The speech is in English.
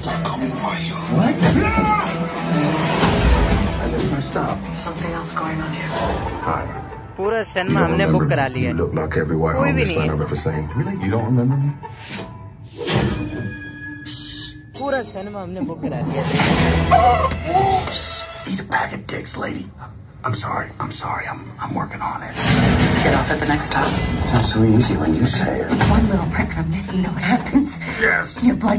coming for you. What? I messed up. Something else going on here. Hi. पूरा cinema हमने book करा लिया. You look like every white कोई भी homeless नहीं man है. I've ever seen. Really? You don't remember me? पूरा cinema हमने बुक करा लिया. He's a bag of dicks, lady. I'm sorry. I'm working on it. Get off at the next stop. Sounds so easy when you say it. One little prick from this, you know what happens? Yes. Your blood